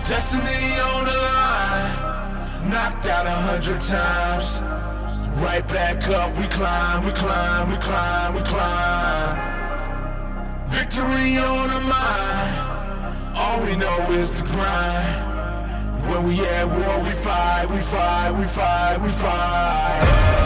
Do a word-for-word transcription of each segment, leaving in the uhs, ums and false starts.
Destiny on the line, knocked out a hundred times. Right back up, we climb, we climb, we climb, we climb. Victory on the mind, all we know is the grind. When we at war, we fight, we fight, we fight, we fight.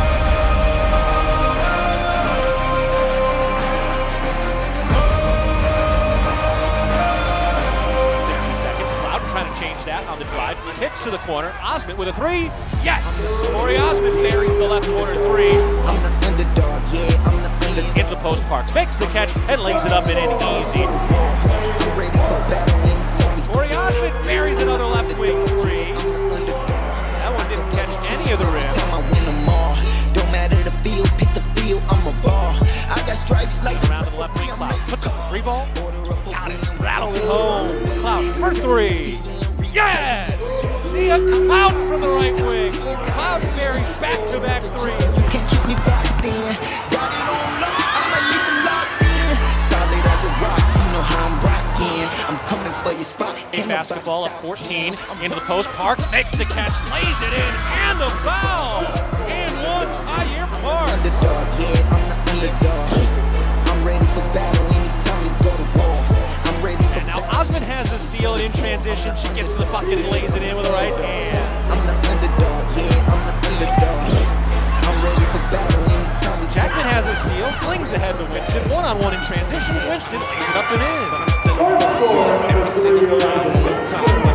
Trying to change that on the drive. Kicks to the corner. Osmond with a three. Yes! Corey Osmond buries the left corner three. I'm the underdog, yeah, I'm the underdog. Into the post, Parks fakes the catch and lays it up and in easy. Corey Osmond buries another left wing three. That one didn't catch any of the rim. Don't matter the field, pick the field, I'm a ball. I got stripes like around to the left wing. Cloud puts up a three ball. Got it. Rattle it home. Cloud for three. Yes! Nia Cloud from the right wing. Cloud buries back-to-back threes. You can keep me boxed in. Got it on lock. I'm not even locked in. Solid as a rock. You know how I'm rocking. I'm coming for your spot. In basketball up fourteen. Into the post. Parks makes the catch. Lays it in. And a foul. And one Tyre Parks. Underdog, yeah, I'm the underdog. I'm ready for battle anytime we go to war. I'm ready for and now Osmond has a steal and in transition. She gets to the bucket and lays it in with the right hand. I'm the underdog, yeah, I'm the underdog. I'm ready for battle anytime we Jackman has a steal, flings ahead to Winston. One on one in transition. Winston lays it up and in. But I'm still a every single time on the top.